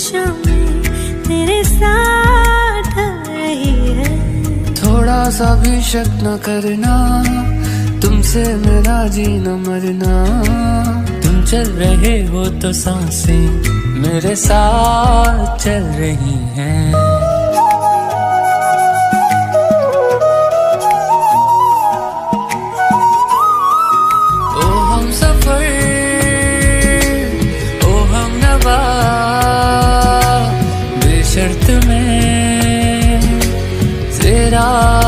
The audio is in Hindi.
ख्वाहिशों में तेरे साथ रही है। थोड़ा सा भी शक न करना, तुमसे मेरा जीना मरना। तुम चल रहे हो तो सांसें मेरे साथ चल रही हैं। ओ हम सफर, ओ हम नवा, बेशर्त में तेरा